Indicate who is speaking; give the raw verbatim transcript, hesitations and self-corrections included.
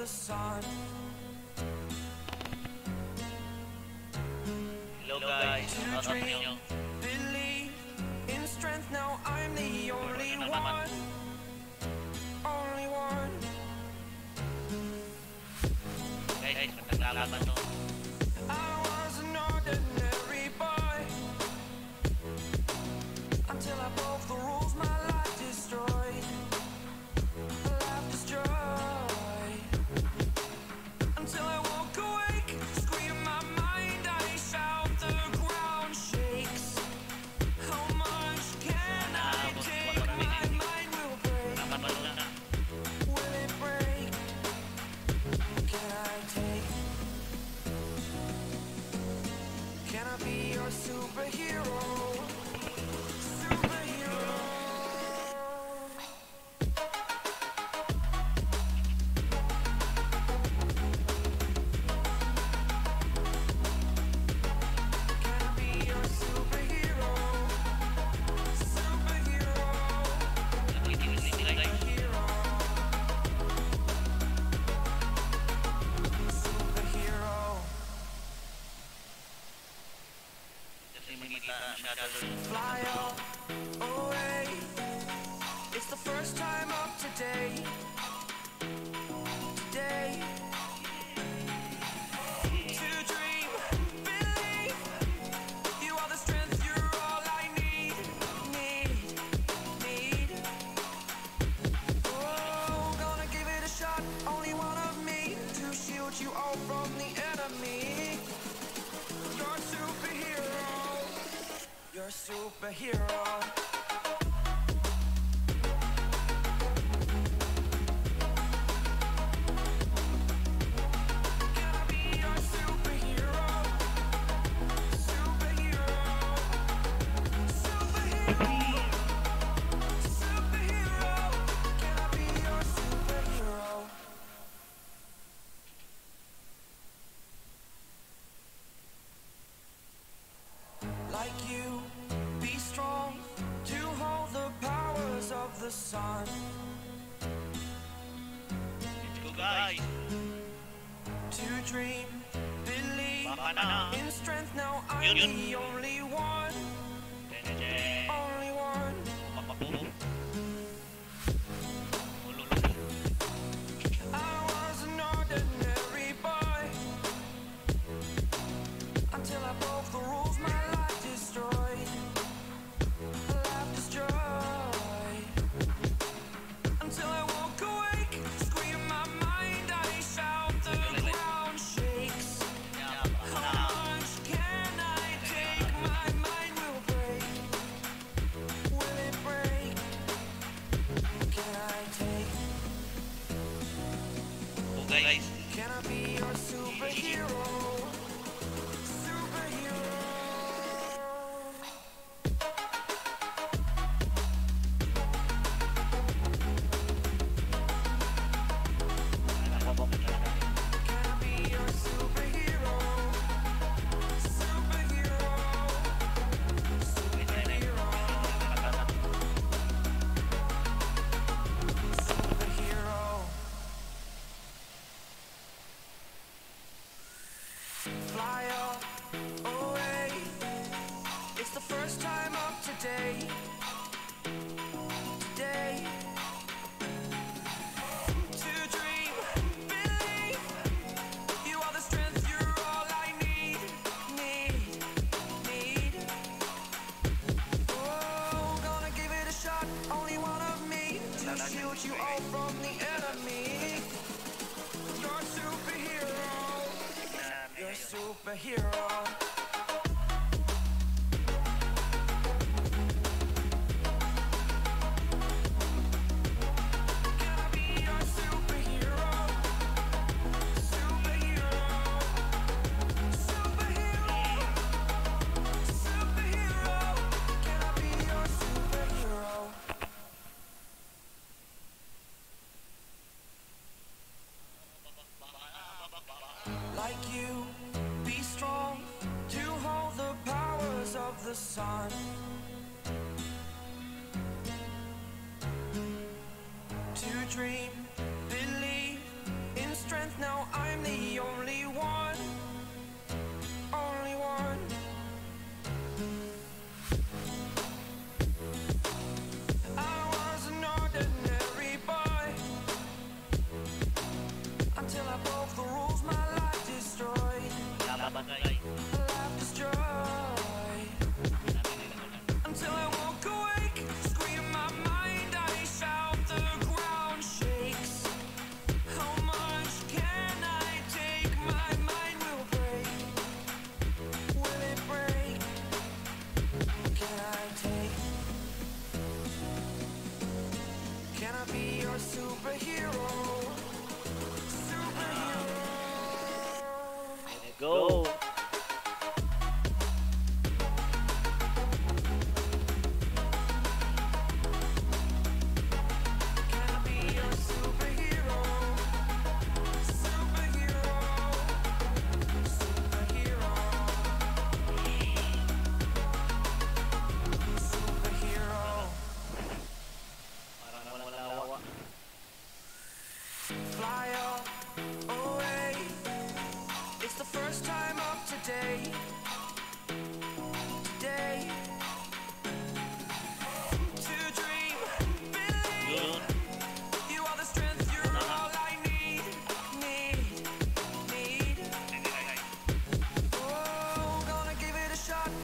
Speaker 1: sun.
Speaker 2: Hello guys,
Speaker 1: To dream, believe in strength. Now I'm the only one, only one.
Speaker 2: guys, maglalaban to.
Speaker 1: I was an ordinary boy until I broke the rules. My life destroyed, life destroyed. Until I woke awake, scream my mind, I shout, the ground shakes. How much can I take? My mind will break. Will it break? Can I take? Can I be your superhero? Superhero. Can I be your superhero? Superhero. Superhero. Superhero.
Speaker 2: Kasi magkita masyado doon.
Speaker 1: Fly all away. It's the first time of today. Today. To dream, believe. You are the strength, you're all I need. Need, need. Oh, gonna give it a shot. Only one of me to shield you all from the enemy. You're a superhero. You're a superhero. Can I be your superhero? Superhero. Superhero. Superhero. Can I be your superhero? Like you, be strong to hold the powers of the sun.
Speaker 2: Let's go guys.
Speaker 1: To dream, believe
Speaker 2: Baka na.
Speaker 1: in strength. Now I'm
Speaker 2: Yun, yun.
Speaker 1: the only one,
Speaker 2: Dene,
Speaker 1: only one.
Speaker 2: papapulo.
Speaker 1: I was an ordinary boy until I broke the rules. My life destroyed, life destroyed. Until I woke awake, scream my mind, I shout, the ground shakes. How much can I take? My mind will break. Will it break? Can I take?
Speaker 2: Oh guys,
Speaker 1: Can I be your superhero? Superhero. Can I be your superhero? Superhero. Superhero. Superhero. Fly all away. It's the first time of today. Today. To dream, believe. You are the strength, you're all I need. Need, need. Oh, gonna give it a shot. Only one of me to shield you all from the enemy. You're a superhero. You're a superhero. Can I be your superhero? Superhero. Superhero. Superhero. Can I be your superhero? Like you, be strong to hold the powers of the sun. To dream, believe in strength. a superhero. Superhero.
Speaker 2: Let's go.